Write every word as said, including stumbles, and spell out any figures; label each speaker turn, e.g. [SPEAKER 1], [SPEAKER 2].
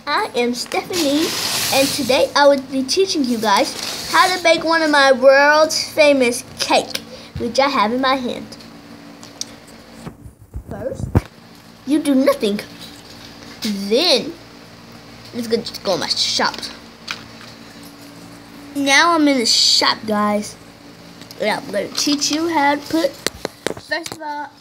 [SPEAKER 1] I am Stephanie, and today I will be teaching you guys how to bake one of my world's famous cake, which I have in my hand. First, you do nothing. Then, let's go, just go in my shop. Now I'm in the shop, guys. Yeah, I'm going to teach you how to put, first of all,